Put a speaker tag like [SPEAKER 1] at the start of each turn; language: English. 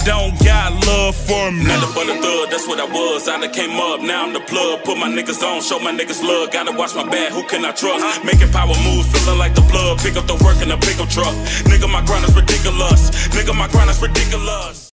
[SPEAKER 1] don't got love for me.
[SPEAKER 2] Nothing but a thug, that's what I was. I done came up, now I'm the plug. Put my niggas on, show my niggas love. Gotta watch my back, who can I trust? Making power moves, feeling like the plug. Pick up the work in a pickup truck. Nigga, my grind is ridiculous. Nigga, my grind is ridiculous.